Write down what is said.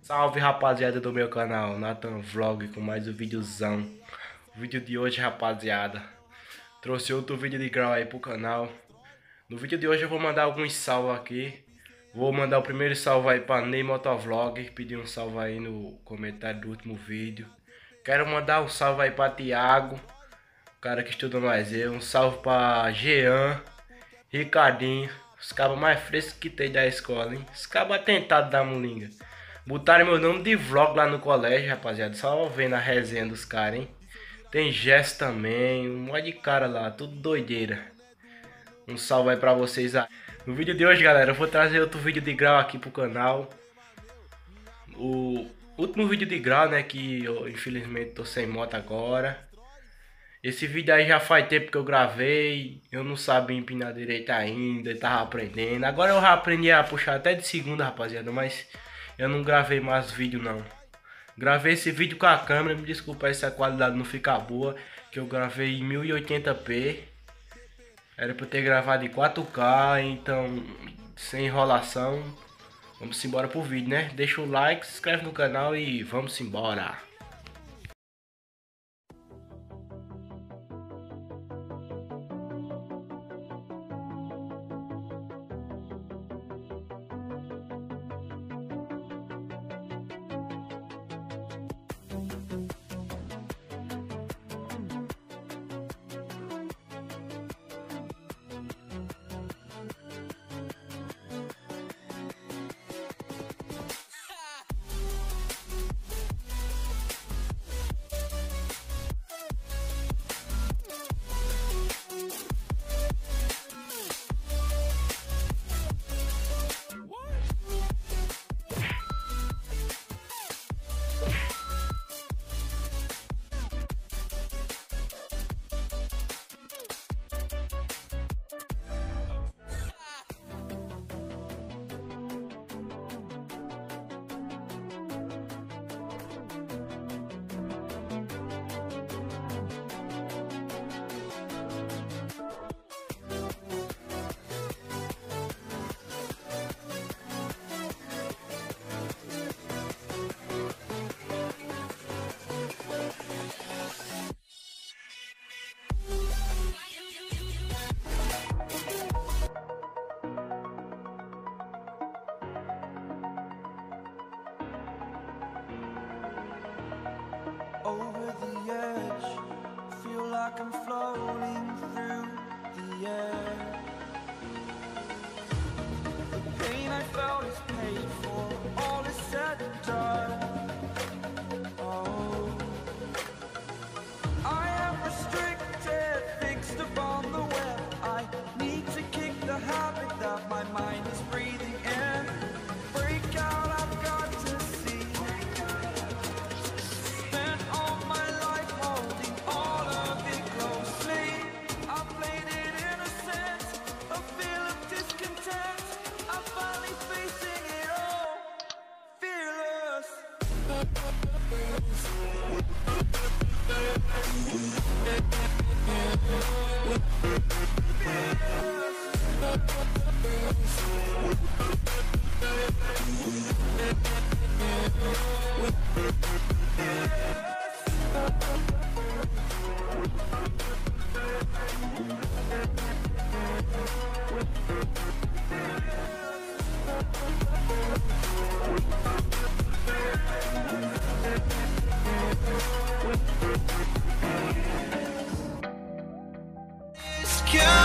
Salve rapaziada do meu canal, Nathan Vlog com mais um videozão. O vídeo de hoje, rapaziada, trouxe outro vídeo de grau aí pro canal. No vídeo de hoje eu vou mandar alguns salve aqui. Vou mandar o primeiro salve aí pra Ney Motovlog, pedir um salve aí no comentário do último vídeo. Quero mandar um salve aí pra Thiago, o cara que estuda mais eu. Um salve pra Jean, Ricardinho, os cabos mais frescos que tem da escola, hein? Os cabos atentados da mulinga. Botaram meu nome de vlog lá no colégio, rapaziada. Só vendo a resenha dos caras, hein? Tem Jess também, um monte de cara lá, tudo doideira. Um salve aí pra vocês aí. No vídeo de hoje, galera, eu vou trazer outro vídeo de grau aqui pro canal. O último vídeo de grau, né, que eu infelizmente tô sem moto agora. Esse vídeo aí já faz tempo que eu gravei. Eu não sabia empinar direito ainda, tava aprendendo. Agora eu já aprendi a puxar até de segunda, rapaziada, mas eu não gravei mais vídeo não. Gravei esse vídeo com a câmera, me desculpa aí se a qualidade não ficar boa, que eu gravei em 1080p. Era pra eu ter gravado em 4K, então sem enrolação. Vamos embora pro vídeo, né? Deixa o like, se inscreve no canal e vamos embora. Over the edge, feel like I'm floating through the air. The pain I felt is paid for, all is said and done. Oh, I am restricted, fixed upon the web. I need to kick the habit that my mind is breathing in. Break out, I've got to see. Can